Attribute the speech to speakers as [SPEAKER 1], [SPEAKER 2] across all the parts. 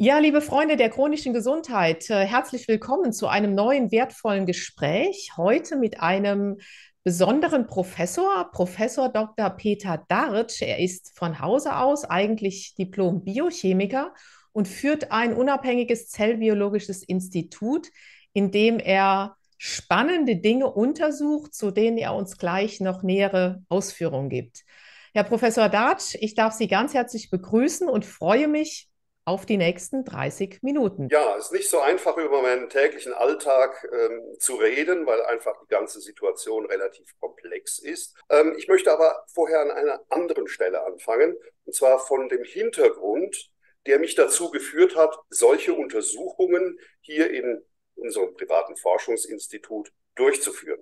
[SPEAKER 1] Ja, liebe Freunde der chronischen Gesundheit, herzlich willkommen zu einem neuen wertvollen Gespräch. Heute mit einem besonderen Professor, Professor Dr. Peter Dartsch. Er ist von Hause aus eigentlich Diplom-Biochemiker und führt ein unabhängiges zellbiologisches Institut, in dem er spannende Dinge untersucht, zu denen er uns gleich noch nähere Ausführungen gibt. Herr Professor Dartsch, ich darf Sie ganz herzlich begrüßen und freue mich auf die nächsten 30 Minuten.
[SPEAKER 2] Ja, es ist nicht so einfach, über meinen täglichen Alltag zu reden, weil einfach die ganze Situation relativ komplex ist. Ich möchte aber vorher an einer anderen Stelle anfangen, und zwar von dem Hintergrund, der mich dazu geführt hat, solche Untersuchungen hier in unserem privaten Forschungsinstitut durchzuführen.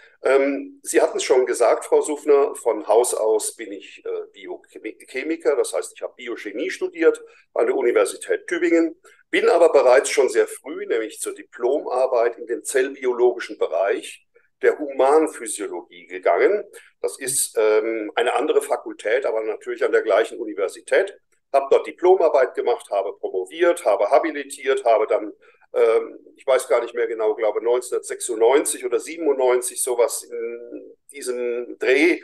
[SPEAKER 2] Sie hatten es schon gesagt, Frau Suffner, von Haus aus bin ich Biochemiker, das heißt, ich habe Biochemie studiert an der Universität Tübingen, bin aber bereits schon sehr früh, nämlich zur Diplomarbeit in den zellbiologischen Bereich der Humanphysiologie gegangen. Das ist eine andere Fakultät, aber natürlich an der gleichen Universität. Habe dort Diplomarbeit gemacht, habe promoviert, habe habilitiert, habe dann ich weiß gar nicht mehr genau, glaube 1996 oder 97, sowas in diesem Dreh,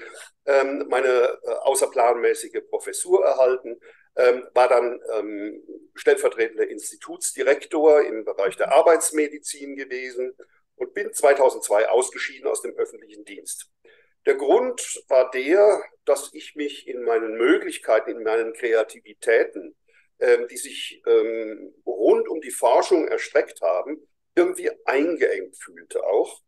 [SPEAKER 2] meine außerplanmäßige Professur erhalten, war dann stellvertretender Institutsdirektor im Bereich der Arbeitsmedizin gewesen und bin 2002 ausgeschieden aus dem öffentlichen Dienst. Der Grund war der, dass ich mich in meinen Möglichkeiten, in meinen Kreativitäten, die sich rund um die Forschung erstreckt haben, irgendwie eingeengt fühlte auch.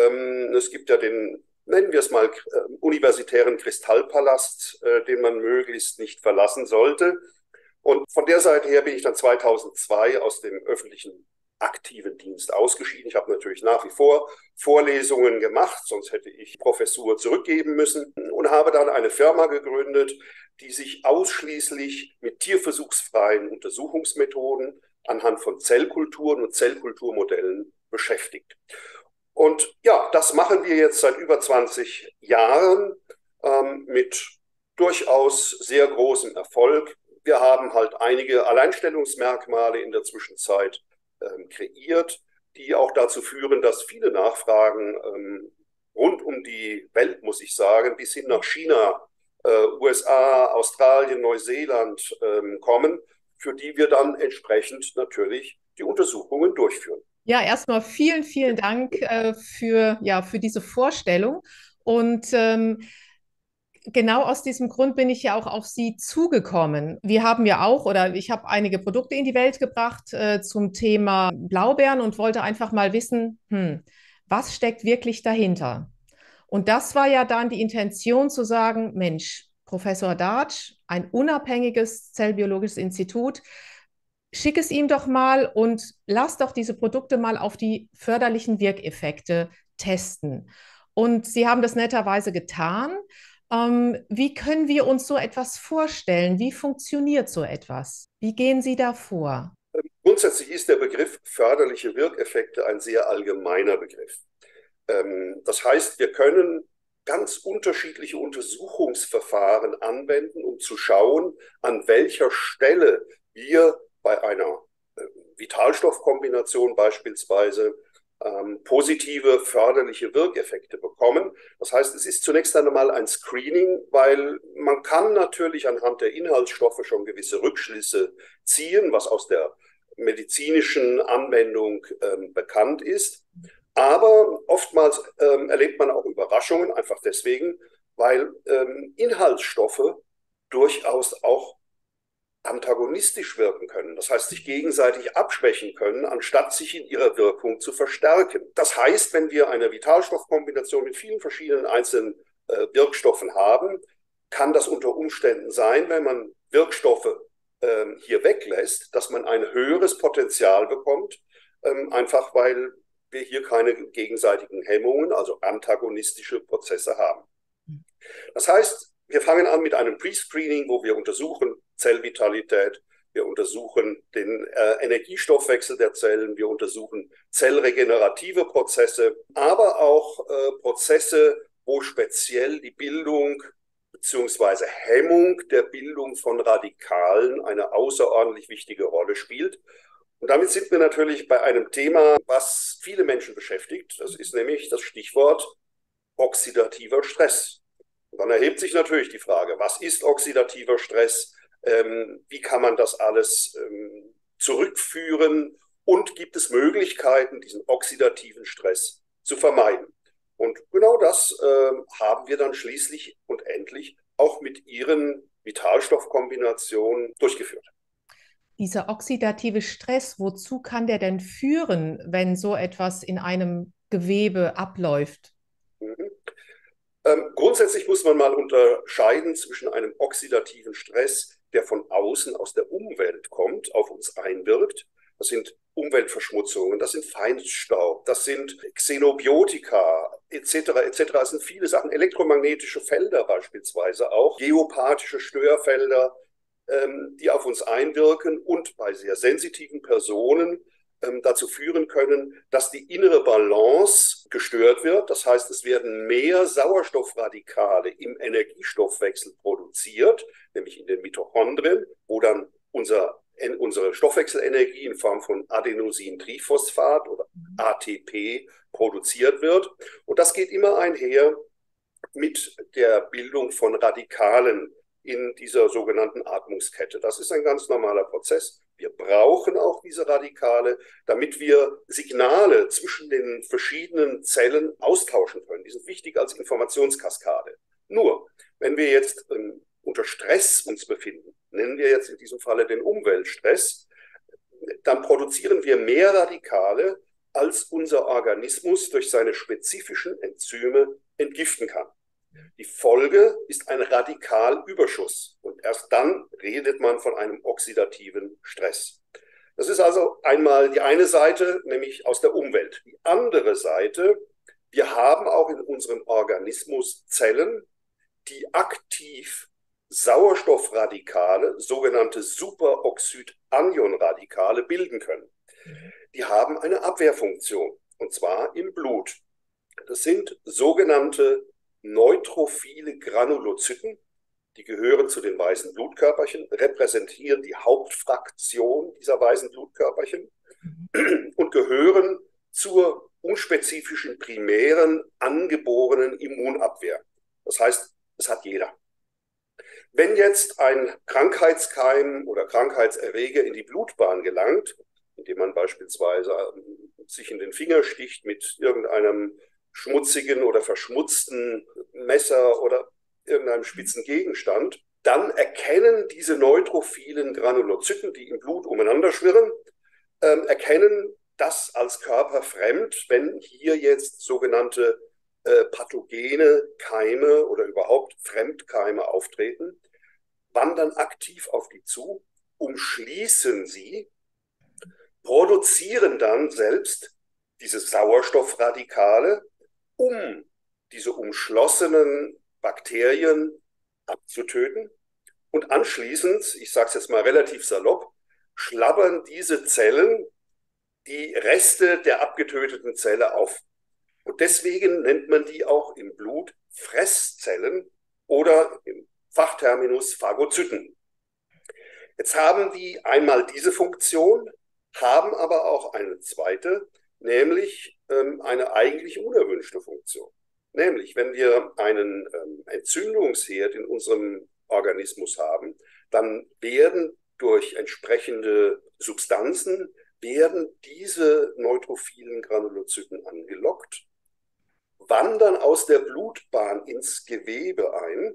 [SPEAKER 2] Es gibt ja den, nennen wir es mal, universitären Kristallpalast, den man möglichst nicht verlassen sollte. Und von der Seite her bin ich dann 2002 aus dem öffentlichen aktiven Dienst ausgeschieden. Ich habe natürlich nach wie vor Vorlesungen gemacht, sonst hätte ich Professur zurückgeben müssen und habe dann eine Firma gegründet, die sich ausschließlich mit tierversuchsfreien Untersuchungsmethoden anhand von Zellkulturen und Zellkulturmodellen beschäftigt. Und ja, das machen wir jetzt seit über 20 Jahren mit durchaus sehr großem Erfolg. Wir haben halt einige Alleinstellungsmerkmale in der Zwischenzeit kreiert, die auch dazu führen, dass viele Nachfragen rund um die Welt, muss ich sagen, bis hin nach China, USA, Australien, Neuseeland kommen, für die wir dann entsprechend natürlich die Untersuchungen durchführen.
[SPEAKER 1] Ja, erstmal vielen, vielen Dank für diese Vorstellung. Und genau aus diesem Grund bin ich ja auch auf Sie zugekommen. Wir haben ja auch, oder ich habe einige Produkte in die Welt gebracht zum Thema Blaubeeren und wollte einfach mal wissen, was steckt wirklich dahinter? Und das war ja dann die Intention zu sagen, Mensch, Professor Dartsch, ein unabhängiges zellbiologisches Institut, schick es ihm doch mal und lass doch diese Produkte mal auf die förderlichen Wirkeffekte testen. Und Sie haben das netterweise getan. Wie können wir uns so etwas vorstellen? Wie funktioniert so etwas? Wie gehen Sie da vor?
[SPEAKER 2] Grundsätzlich ist der Begriff förderliche Wirkeffekte ein sehr allgemeiner Begriff. Das heißt, wir können ganz unterschiedliche Untersuchungsverfahren anwenden, um zu schauen, an welcher Stelle wir bei einer Vitalstoffkombination beispielsweise positive förderliche Wirkeffekte bekommen. Das heißt, es ist zunächst einmal ein Screening, weil man kann natürlich anhand der Inhaltsstoffe schon gewisse Rückschlüsse ziehen, was aus der medizinischen Anwendung bekannt ist. Aber oftmals erlebt man auch Überraschungen, einfach deswegen, weil Inhaltsstoffe durchaus auch antagonistisch wirken können. Das heißt, sich gegenseitig abschwächen können, anstatt sich in ihrer Wirkung zu verstärken. Das heißt, wenn wir eine Vitalstoffkombination mit vielen verschiedenen einzelnen Wirkstoffen haben, kann das unter Umständen sein, wenn man Wirkstoffe hier weglässt, dass man ein höheres Potenzial bekommt, einfach weil wir hier keine gegenseitigen Hemmungen, also antagonistische Prozesse haben. Das heißt, wir fangen an mit einem Pre-Screening, wo wir untersuchen Zellvitalität, wir untersuchen den Energiestoffwechsel der Zellen, wir untersuchen zellregenerative Prozesse, aber auch Prozesse, wo speziell die Bildung bzw. Hemmung der Bildung von Radikalen eine außerordentlich wichtige Rolle spielt. Und damit sind wir natürlich bei einem Thema, was viele Menschen beschäftigt. Das ist nämlich das Stichwort oxidativer Stress. Und dann erhebt sich natürlich die Frage, was ist oxidativer Stress? Wie kann man das alles zurückführen? Und gibt es Möglichkeiten, diesen oxidativen Stress zu vermeiden? Und genau das haben wir dann schließlich und endlich auch mit Ihren Vitalstoffkombinationen durchgeführt.
[SPEAKER 1] Dieser oxidative Stress, wozu kann der denn führen, wenn so etwas in einem Gewebe abläuft?
[SPEAKER 2] Mhm. Grundsätzlich muss man mal unterscheiden zwischen einem oxidativen Stress, der von außen aus der Umwelt kommt, auf uns einwirkt. Das sind Umweltverschmutzungen, das sind Feinstaub, das sind Xenobiotika etc. etc. Das sind viele Sachen, elektromagnetische Felder beispielsweise auch, geopathische Störfelder, die auf uns einwirken und bei sehr sensitiven Personen dazu führen können, dass die innere Balance gestört wird. Das heißt, es werden mehr Sauerstoffradikale im Energiestoffwechsel produziert, nämlich in den Mitochondrien, wo dann unsere Stoffwechselenergie in Form von Adenosintriphosphat oder ATP produziert wird. Und das geht immer einher mit der Bildung von Radikalen in dieser sogenannten Atmungskette. Das ist ein ganz normaler Prozess. Wir brauchen auch diese Radikale, damit wir Signale zwischen den verschiedenen Zellen austauschen können. Die sind wichtig als Informationskaskade. Nur, wenn wir jetzt unter Stress uns befinden, nennen wir jetzt in diesem Falle den Umweltstress, dann produzieren wir mehr Radikale, als unser Organismus durch seine spezifischen Enzyme entgiften kann. Die Folge ist ein Radikalüberschuss und erst dann redet man von einem oxidativen Stress. Das ist also einmal die eine Seite, nämlich aus der Umwelt. Die andere Seite, wir haben auch in unserem Organismus Zellen, die aktiv Sauerstoffradikale, sogenannte Superoxid-Anion-Radikale bilden können. Die haben eine Abwehrfunktion, und zwar im Blut. Das sind sogenannte neutrophile Granulozyten, die gehören zu den weißen Blutkörperchen, repräsentieren die Hauptfraktion dieser weißen Blutkörperchen und gehören zur unspezifischen primären angeborenen Immunabwehr. Das heißt, es hat jeder. Wenn jetzt ein Krankheitskeim oder Krankheitserreger in die Blutbahn gelangt, indem man beispielsweise sich in den Finger sticht mit irgendeinem schmutzigen oder verschmutzten Messer oder irgendeinem spitzen Gegenstand, dann erkennen diese neutrophilen Granulozyten, die im Blut umeinander schwirren, erkennen das als körperfremd, wenn hier jetzt sogenannte pathogene Keime oder überhaupt Fremdkeime auftreten, wandern aktiv auf die zu, umschließen sie, produzieren dann selbst diese Sauerstoffradikale, um diese umschlossenen Bakterien abzutöten. Und anschließend, ich sage es jetzt mal relativ salopp, schlabbern diese Zellen die Reste der abgetöteten Zelle auf. Und deswegen nennt man die auch im Blut Fresszellen oder im Fachterminus Phagozyten. Jetzt haben die einmal diese Funktion, haben aber auch eine zweite, nämlich eine eigentlich unerwünschte Funktion. Nämlich, wenn wir einen Entzündungsherd in unserem Organismus haben, dann werden durch entsprechende Substanzen diese neutrophilen Granulozyten angelockt, wandern aus der Blutbahn ins Gewebe ein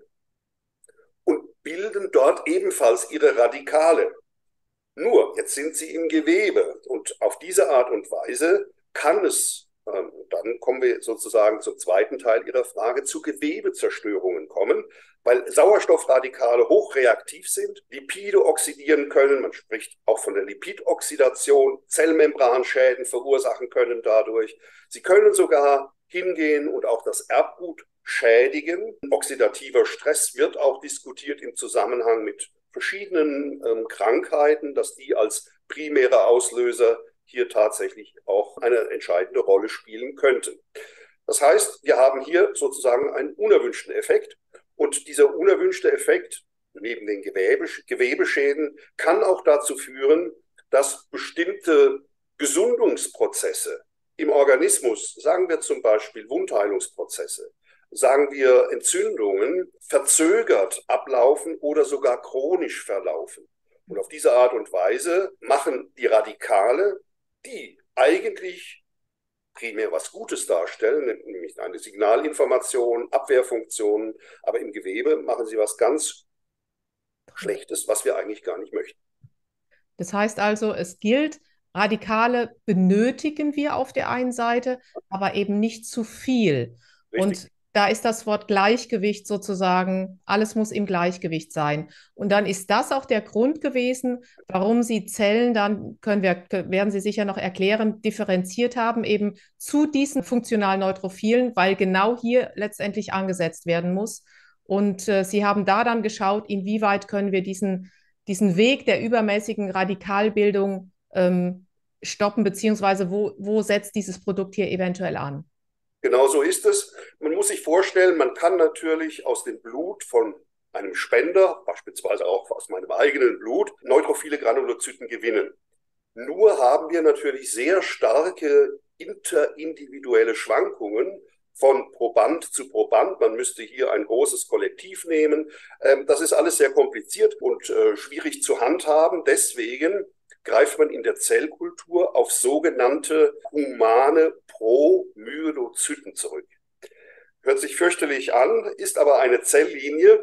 [SPEAKER 2] und bilden dort ebenfalls ihre Radikale. Nur, jetzt sind sie im Gewebe und auf diese Art und Weise kann es, dann kommen wir sozusagen zum zweiten Teil Ihrer Frage, zu Gewebezerstörungen kommen, weil Sauerstoffradikale hochreaktiv sind, Lipide oxidieren können, man spricht auch von der Lipidoxidation, Zellmembranschäden verursachen können dadurch. Sie können sogar hingehen und auch das Erbgut schädigen. Oxidativer Stress wird auch diskutiert im Zusammenhang mit verschiedenen Krankheiten, dass die als primäre Auslöser hier tatsächlich auch eine entscheidende Rolle spielen könnten. Das heißt, wir haben hier sozusagen einen unerwünschten Effekt Und dieser unerwünschte Effekt neben den Gewebeschäden kann auch dazu führen, dass bestimmte Gesundungsprozesse im Organismus, sagen wir zum Beispiel Wundheilungsprozesse, sagen wir Entzündungen, verzögert ablaufen oder sogar chronisch verlaufen. Und auf diese Art und Weise machen die Radikale, die eigentlich primär was Gutes darstellen, nämlich eine Signalinformation, Abwehrfunktionen, aber im Gewebe machen sie was ganz Schlechtes, was wir eigentlich gar nicht möchten.
[SPEAKER 1] Das heißt also, es gilt, Radikale benötigen wir auf der einen Seite, aber eben nicht zu viel.
[SPEAKER 2] Richtig?
[SPEAKER 1] Und da ist das Wort Gleichgewicht sozusagen, alles muss im Gleichgewicht sein. Und dann ist das auch der Grund gewesen, warum Sie Zellen dann, werden Sie sicher noch erklären, differenziert haben, eben zu diesen funktionalen Neutrophilen, weil genau hier letztendlich angesetzt werden muss. Und Sie haben da dann geschaut, inwieweit können wir diesen Weg der übermäßigen Radikalbildung stoppen, beziehungsweise wo setzt dieses Produkt hier eventuell an?
[SPEAKER 2] Genau so ist es. Man muss sich vorstellen, man kann natürlich aus dem Blut von einem Spender, beispielsweise auch aus meinem eigenen Blut, neutrophile Granulozyten gewinnen. Nur haben wir natürlich sehr starke interindividuelle Schwankungen von Proband zu Proband. Man müsste hier ein großes Kollektiv nehmen. Das ist alles sehr kompliziert und schwierig zu handhaben. Deswegen greift man in der Zellkultur auf sogenannte humane Promyelozyten zurück. Hört sich fürchterlich an, ist aber eine Zelllinie,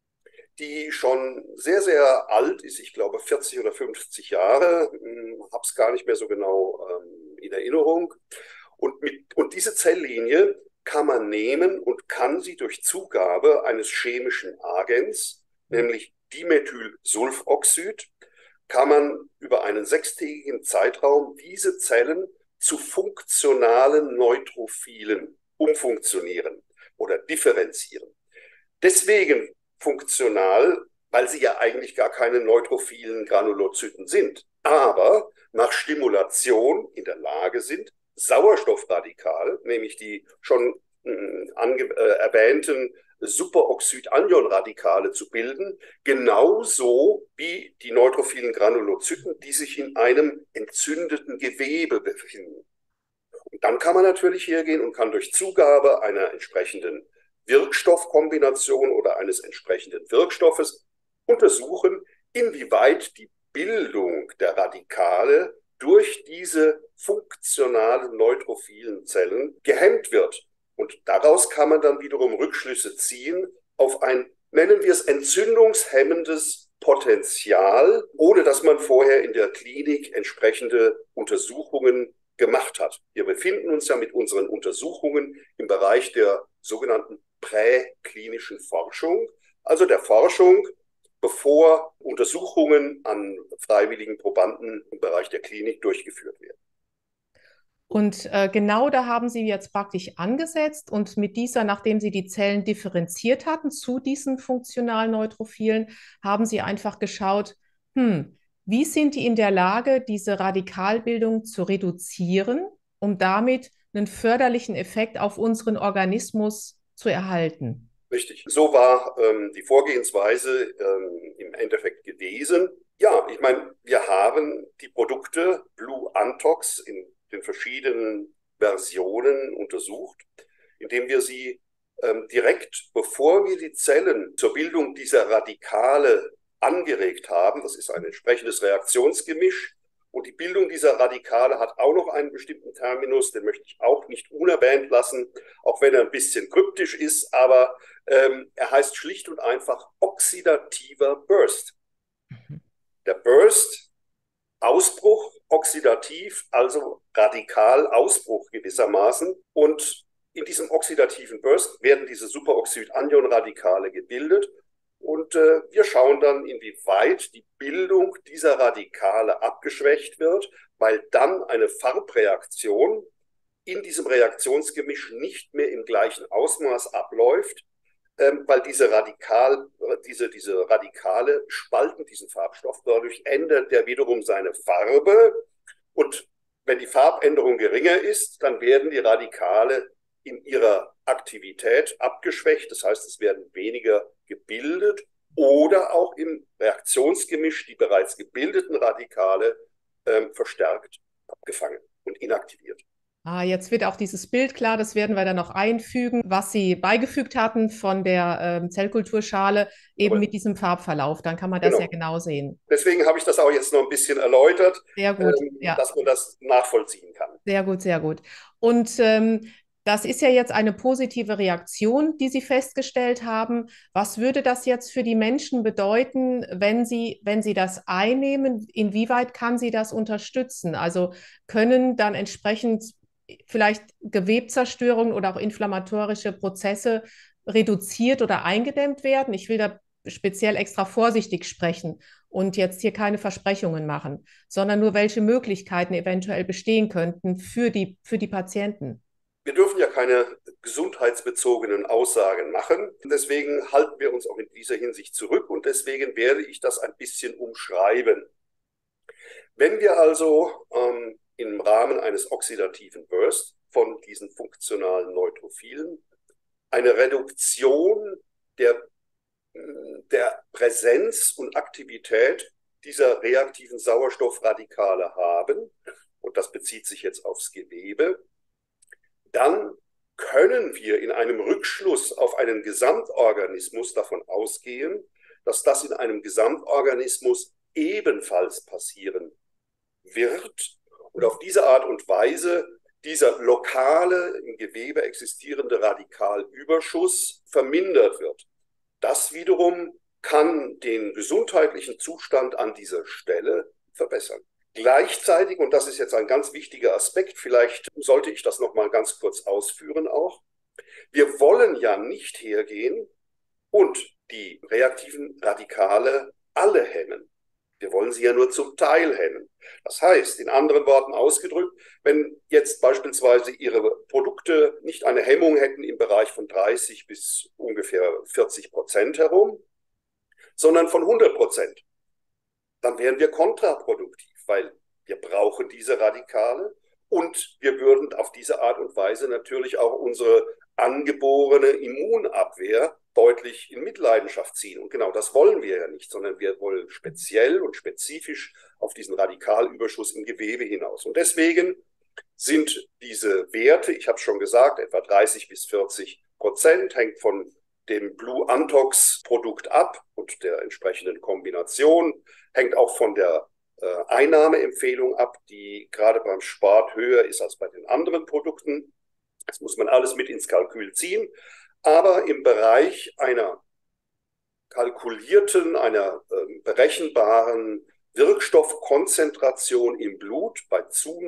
[SPEAKER 2] die schon sehr, sehr alt ist. Ich glaube 40 oder 50 Jahre, habe es gar nicht mehr so genau in Erinnerung. Und diese Zelllinie kann man nehmen und kann sie durch Zugabe eines chemischen Agens, nämlich Dimethylsulfoxid, kann man über einen 6-tägigen Zeitraum diese Zellen zu funktionalen Neutrophilen umfunktionieren oder differenzieren. Deswegen funktional, weil sie ja eigentlich gar keine neutrophilen Granulozyten sind, aber nach Stimulation in der Lage sind, Sauerstoffradikale, nämlich die schon erwähnten Superoxid-Anion-Radikale zu bilden, genauso wie die neutrophilen Granulozyten, die sich in einem entzündeten Gewebe befinden. Und dann kann man natürlich hergehen und kann durch Zugabe einer entsprechenden Wirkstoffkombination oder eines entsprechenden Wirkstoffes untersuchen, inwieweit die Bildung der Radikale durch diese funktionalen neutrophilen Zellen gehemmt wird. Und daraus kann man dann wiederum Rückschlüsse ziehen auf ein, nennen wir es, entzündungshemmendes Potenzial, ohne dass man vorher in der Klinik entsprechende Untersuchungen gemacht hat. Wir befinden uns ja mit unseren Untersuchungen im Bereich der sogenannten präklinischen Forschung, also der Forschung, bevor Untersuchungen an freiwilligen Probanden im Bereich der Klinik durchgeführt werden.
[SPEAKER 1] Und genau da haben Sie jetzt praktisch angesetzt und mit dieser, nachdem Sie die Zellen differenziert hatten zu diesen funktionalen Neutrophilen, haben Sie einfach geschaut, wie sind die in der Lage, diese Radikalbildung zu reduzieren, um damit einen förderlichen Effekt auf unseren Organismus zu erhalten?
[SPEAKER 2] Richtig. So war die Vorgehensweise im Endeffekt gewesen. Ja, ich meine, wir haben die Produkte Blue Antox in den verschiedenen Versionen untersucht, indem wir sie direkt, bevor wir die Zellen zur Bildung dieser Radikale angeregt haben, das ist ein entsprechendes Reaktionsgemisch, und die Bildung dieser Radikale hat auch noch einen bestimmten Terminus, den möchte ich auch nicht unerwähnt lassen, auch wenn er ein bisschen kryptisch ist, aber er heißt schlicht und einfach oxidativer Burst. Der Burst, Ausbruch, oxidativ, also Radikalausbruch gewissermaßen. Und in diesem oxidativen Burst werden diese Superoxid-Anion-Radikale gebildet. Und wir schauen dann, inwieweit die Bildung dieser Radikale abgeschwächt wird, weil dann eine Farbreaktion in diesem Reaktionsgemisch nicht mehr im gleichen Ausmaß abläuft, weil diese Radikale spalten diesen Farbstoff. Dadurch ändert er wiederum seine Farbe. Und wenn die Farbänderung geringer ist, dann werden die Radikale in ihrer Aktivität abgeschwächt. Das heißt, es werden weniger gebildet oder auch im Reaktionsgemisch die bereits gebildeten Radikale verstärkt abgefangen und inaktiviert.
[SPEAKER 1] Ah, jetzt wird auch dieses Bild klar, das werden wir dann noch einfügen, was Sie beigefügt hatten von der Zellkulturschale, eben
[SPEAKER 2] Aber
[SPEAKER 1] mit diesem Farbverlauf. Dann kann man das ja
[SPEAKER 2] genau.
[SPEAKER 1] genau sehen.
[SPEAKER 2] Deswegen habe ich das auch jetzt noch ein bisschen erläutert,
[SPEAKER 1] Sehr gut, ja.
[SPEAKER 2] dass man das nachvollziehen kann.
[SPEAKER 1] Sehr gut, sehr gut. Und das ist ja jetzt eine positive Reaktion, die Sie festgestellt haben. Was würde das jetzt für die Menschen bedeuten, wenn sie das einnehmen? Inwieweit kann sie das unterstützen? Also können dann entsprechend vielleicht Gewebzerstörungen oder auch inflammatorische Prozesse reduziert oder eingedämmt werden? Ich will da speziell extra vorsichtig sprechen und jetzt hier keine Versprechungen machen, sondern nur welche Möglichkeiten eventuell bestehen könnten für die Patienten.
[SPEAKER 2] Wir dürfen ja keine gesundheitsbezogenen Aussagen machen. Deswegen halten wir uns auch in dieser Hinsicht zurück und deswegen werde ich das ein bisschen umschreiben. Wenn wir also im Rahmen eines oxidativen Bursts von diesen funktionalen Neutrophilen eine Reduktion der Präsenz und Aktivität dieser reaktiven Sauerstoffradikale haben, und das bezieht sich jetzt aufs Gewebe, dann können wir in einem Rückschluss auf einen Gesamtorganismus davon ausgehen, dass das in einem Gesamtorganismus ebenfalls passieren wird und auf diese Art und Weise dieser lokale im Gewebe existierende Radikalüberschuss vermindert wird. Das wiederum kann den gesundheitlichen Zustand an dieser Stelle verbessern. Gleichzeitig, und das ist jetzt ein ganz wichtiger Aspekt, vielleicht sollte ich das noch mal ganz kurz ausführen auch, wir wollen ja nicht hergehen und die reaktiven Radikale alle hemmen. Wir wollen sie ja nur zum Teil hemmen. Das heißt, in anderen Worten ausgedrückt, wenn jetzt beispielsweise Ihre Produkte nicht eine Hemmung hätten im Bereich von 30 bis ungefähr 40% herum, sondern von 100%, dann wären wir kontraproduktiv, weil wir brauchen diese Radikale und wir würden auf diese Art und Weise natürlich auch unsere angeborene Immunabwehr deutlich in Mitleidenschaft ziehen. Und genau das wollen wir ja nicht, sondern wir wollen speziell und spezifisch auf diesen Radikalüberschuss im Gewebe hinaus. Und deswegen sind diese Werte, ich habe es schon gesagt, etwa 30 bis 40%, hängt von dem Blue Antox Produkt ab und der entsprechenden Kombination, hängt auch von der Einnahmeempfehlung ab, die gerade beim Sport höher ist als bei den anderen Produkten. Das muss man alles mit ins Kalkül ziehen. Aber im Bereich einer kalkulierten, einer berechenbaren Wirkstoffkonzentration im Blut bei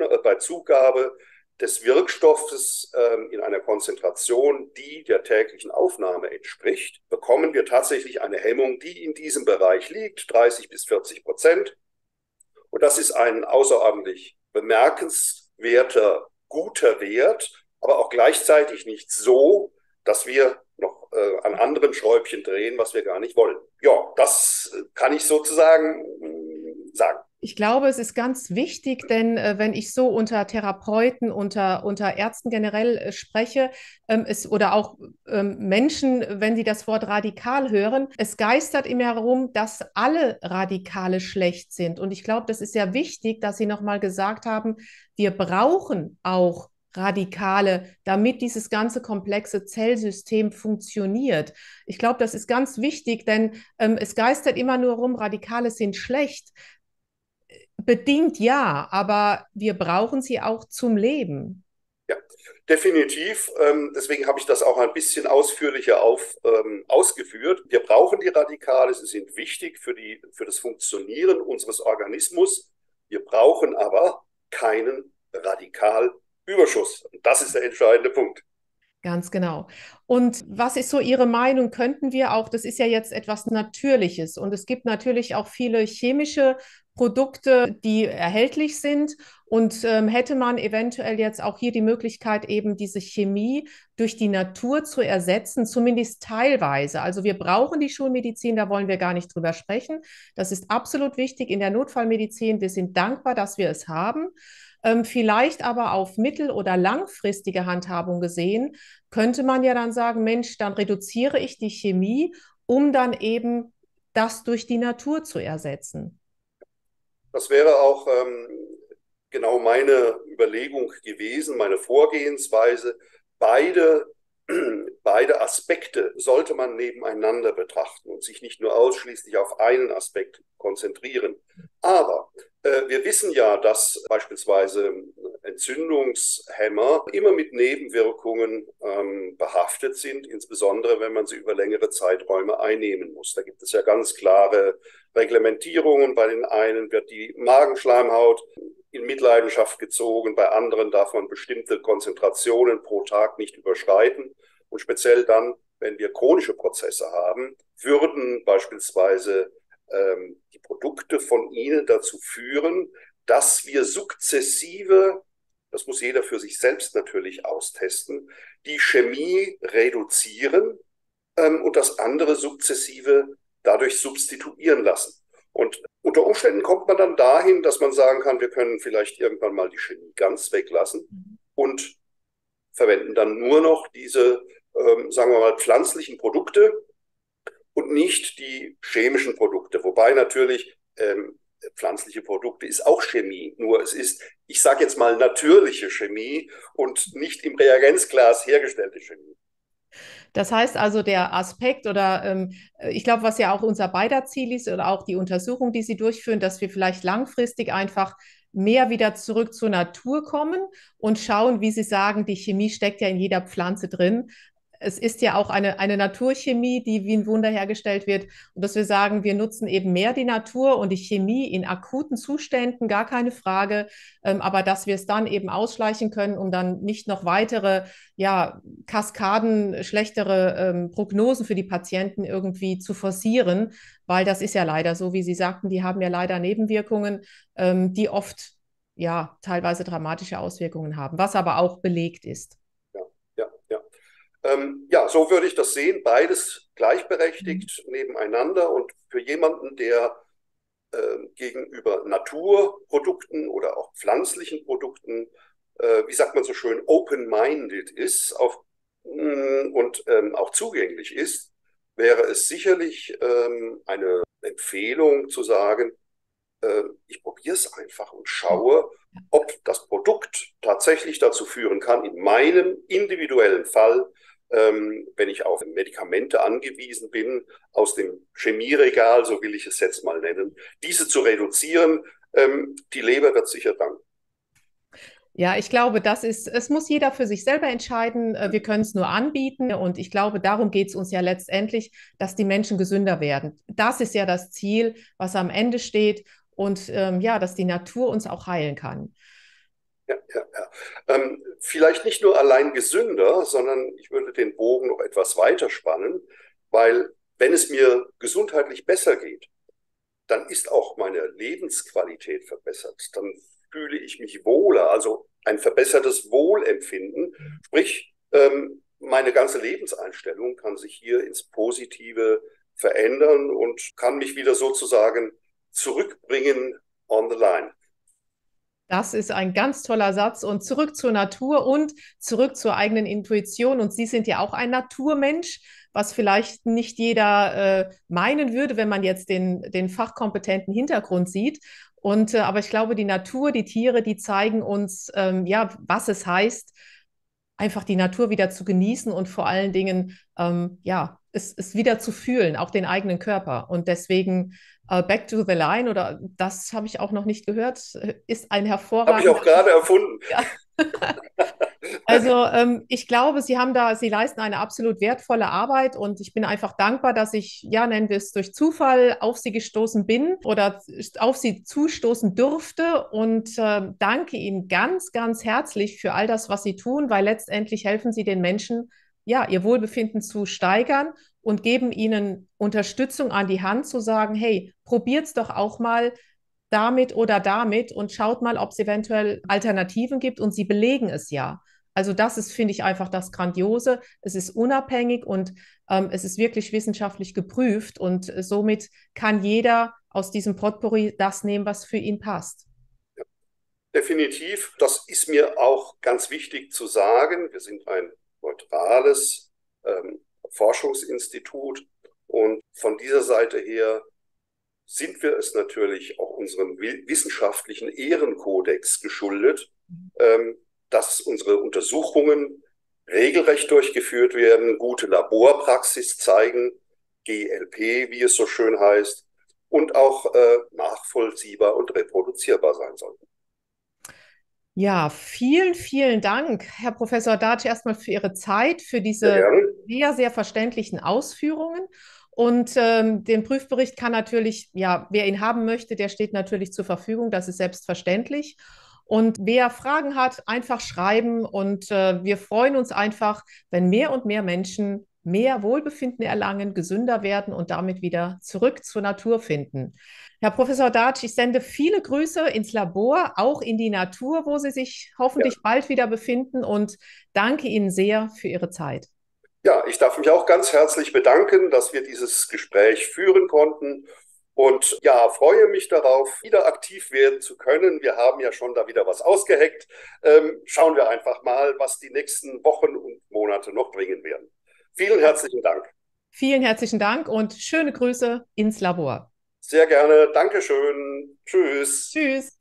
[SPEAKER 2] Zugabe des Wirkstoffes in einer Konzentration, die der täglichen Aufnahme entspricht, bekommen wir tatsächlich eine Hemmung, die in diesem Bereich liegt, 30 bis 40%. Und das ist ein außerordentlich bemerkenswerter, guter Wert, aber auch gleichzeitig nicht so, dass wir noch an anderen Schräubchen drehen, was wir gar nicht wollen. Ja, das kann ich sozusagen sagen.
[SPEAKER 1] Ich glaube, es ist ganz wichtig, denn wenn ich so unter Therapeuten, unter Ärzten generell spreche, oder auch Menschen, wenn sie das Wort radikal hören, es geistert immer herum, dass alle Radikale schlecht sind. Und ich glaube, das ist sehr wichtig, dass Sie nochmal gesagt haben, wir brauchen auch Radikale, damit dieses ganze komplexe Zellsystem funktioniert. Ich glaube, das ist ganz wichtig, denn es geistert immer nur rum, Radikale sind schlecht. Bedingt ja, aber wir brauchen sie auch zum Leben.
[SPEAKER 2] Ja, definitiv. Deswegen habe ich das auch ein bisschen ausführlicher ausgeführt. Wir brauchen die Radikale, sie sind wichtig für das Funktionieren unseres Organismus. Wir brauchen aber keinen Radikalüberschuss. Und das ist der entscheidende Punkt.
[SPEAKER 1] Ganz genau. Und was ist so Ihre Meinung? Könnten wir auch, das ist ja jetzt etwas Natürliches und es gibt natürlich auch viele chemische Produkte, die erhältlich sind. Und hätte man eventuell jetzt auch hier die Möglichkeit, eben diese Chemie durch die Natur zu ersetzen, zumindest teilweise. Also wir brauchen die Schulmedizin, da wollen wir gar nicht drüber sprechen. Das ist absolut wichtig in der Notfallmedizin. Wir sind dankbar, dass wir es haben. Vielleicht aber auf mittel- oder langfristige Handhabung gesehen, könnte man ja dann sagen, Mensch, dann reduziere ich die Chemie, um dann eben das durch die Natur zu ersetzen.
[SPEAKER 2] Das wäre auch genau meine Überlegung gewesen, meine Vorgehensweise. Beide, beide Aspekte sollte man nebeneinander betrachten und sich nicht nur ausschließlich auf einen Aspekt konzentrieren. Aber wir wissen ja, dass beispielsweise Entzündungshemmer immer mit Nebenwirkungen behaftet sind, insbesondere wenn man sie über längere Zeiträume einnehmen muss. Da gibt es ja ganz klare Reglementierungen. Bei den einen wird die Magenschleimhaut in Mitleidenschaft gezogen, bei anderen darf man bestimmte Konzentrationen pro Tag nicht überschreiten. Und speziell dann, wenn wir chronische Prozesse haben, würden beispielsweise die Produkte von Ihnen dazu führen, dass wir sukzessive, das muss jeder für sich selbst natürlich austesten, die Chemie reduzieren und das andere sukzessive dadurch substituieren lassen. Und unter Umständen kommt man dann dahin, dass man sagen kann, wir können vielleicht irgendwann mal die Chemie ganz weglassen und verwenden dann nur noch diese, sagen wir mal, pflanzlichen Produkte und nicht die chemischen Produkte. Wobei natürlich pflanzliche Produkte ist auch Chemie, nur es ist, ich sage jetzt mal, natürliche Chemie und nicht im Reagenzglas hergestellte Chemie.
[SPEAKER 1] Das heißt also, der Aspekt oder ich glaube, was ja auch unser beider Ziel ist oder auch die Untersuchung, die Sie durchführen, dass wir vielleicht langfristig einfach mehr wieder zurück zur Natur kommen und schauen, wie Sie sagen, die Chemie steckt ja in jeder Pflanze drin. Es ist ja auch eine Naturchemie, die wie ein Wunder hergestellt wird. Und dass wir sagen, wir nutzen eben mehr die Natur und die Chemie in akuten Zuständen, gar keine Frage. Aber dass wir es dann eben ausschleichen können, um dann nicht noch weitere, ja, Kaskaden, schlechtere Prognosen für die Patienten irgendwie zu forcieren, weil das ist ja leider so, wie Sie sagten, die haben ja leider Nebenwirkungen, die oft ja teilweise dramatische Auswirkungen haben, was aber auch belegt ist.
[SPEAKER 2] Ja, ja, ja. Ja, so würde ich das sehen, beides
[SPEAKER 1] Mhm.
[SPEAKER 2] gleichberechtigt nebeneinander und für jemanden, der gegenüber Naturprodukten oder auch pflanzlichen Produkten, wie sagt man so schön, open-minded ist und auch zugänglich ist, wäre es sicherlich eine Empfehlung zu sagen, ich probiere es einfach und
[SPEAKER 1] Ja.
[SPEAKER 2] schaue, ob das Produkt tatsächlich dazu führen kann, in meinem individuellen Fall, wenn ich auf Medikamente angewiesen bin, aus dem Chemieregal, so will ich es jetzt mal nennen, diese zu reduzieren. Die Leber wird sicher danken.
[SPEAKER 1] Ja, ich glaube, es muss jeder für sich selber entscheiden. Wir können es nur anbieten. Und ich glaube, darum geht es uns ja letztendlich, dass die Menschen gesünder werden. Das ist ja das Ziel, was am Ende steht. Und ja, dass die Natur uns auch heilen kann.
[SPEAKER 2] Ja, ja, ja. Vielleicht nicht nur allein gesünder, sondern ich würde den Bogen noch etwas weiter spannen, weil wenn es mir gesundheitlich besser geht, dann ist auch meine Lebensqualität verbessert. Dann fühle ich mich wohler, also ein verbessertes Wohlempfinden. Sprich, meine ganze Lebenseinstellung kann sich hier ins Positive verändern und kann mich wieder sozusagen zurückbringen on the line.
[SPEAKER 1] Das ist ein ganz toller Satz. Und zurück zur Natur und zurück zur eigenen Intuition. Und Sie sind ja auch ein Naturmensch, was vielleicht nicht jeder meinen würde, wenn man jetzt den fachkompetenten Hintergrund sieht. Und aber ich glaube, die Natur, die Tiere, die zeigen uns ja, was es heißt, einfach die Natur wieder zu genießen und vor allen Dingen ja, es wieder zu fühlen, auch den eigenen Körper. Und deswegen Back to the Line, oder das habe ich auch noch nicht gehört, ist ein
[SPEAKER 2] Habe ich auch
[SPEAKER 1] hervorragender.
[SPEAKER 2] gerade erfunden.
[SPEAKER 1] Ja. Also ich glaube, Sie leisten eine absolut wertvolle Arbeit und ich bin einfach dankbar, dass ich, ja, nennen wir es, durch Zufall auf Sie gestoßen bin oder auf Sie zustoßen durfte und danke Ihnen ganz, ganz herzlich für all das, was Sie tun, weil letztendlich helfen Sie den Menschen, ja, ihr Wohlbefinden zu steigern und geben ihnen Unterstützung an die Hand, zu sagen, hey, probiert's doch auch mal damit oder damit und schaut mal, ob es eventuell Alternativen gibt und sie belegen es ja. Also das ist, finde ich, einfach das Grandiose. Es ist unabhängig und es ist wirklich wissenschaftlich geprüft und somit kann jeder aus diesem Potpourri das nehmen, was für ihn passt.
[SPEAKER 2] definitiv. Das ist mir auch ganz wichtig zu sagen. Wir sind ein neutrales Forschungsinstitut und von dieser Seite her sind wir es natürlich auch unserem wissenschaftlichen Ehrenkodex geschuldet, dass unsere Untersuchungen regelrecht durchgeführt werden, gute Laborpraxis zeigen, GLP, wie es so schön heißt, und auch nachvollziehbar und reproduzierbar sein sollten.
[SPEAKER 1] Ja, vielen, vielen Dank, Herr Professor Datsch, erstmal für Ihre Zeit, für
[SPEAKER 2] Sehr
[SPEAKER 1] diese
[SPEAKER 2] gerne.
[SPEAKER 1] sehr, sehr verständlichen Ausführungen. Und den Prüfbericht kann natürlich, ja, wer ihn haben möchte, der steht natürlich zur Verfügung, das ist selbstverständlich. Und wer Fragen hat, einfach schreiben. Und wir freuen uns einfach, wenn mehr und mehr Menschen mehr Wohlbefinden erlangen, gesünder werden und damit wieder zurück zur Natur finden. Herr Professor Datsch, ich sende viele Grüße ins Labor, auch in die Natur, wo Sie sich
[SPEAKER 2] Ja.
[SPEAKER 1] hoffentlich bald wieder befinden und danke Ihnen sehr für Ihre Zeit.
[SPEAKER 2] Ja, ich darf mich auch ganz herzlich bedanken, dass wir dieses Gespräch führen konnten und ja, freue mich darauf, wieder aktiv werden zu können. Wir haben ja schon da wieder was ausgeheckt. Schauen wir einfach mal, was die nächsten Wochen und Monate noch bringen werden. Vielen herzlichen Dank.
[SPEAKER 1] Vielen herzlichen Dank und schöne Grüße ins Labor.
[SPEAKER 2] Sehr gerne. Dankeschön. Tschüss.
[SPEAKER 1] Tschüss.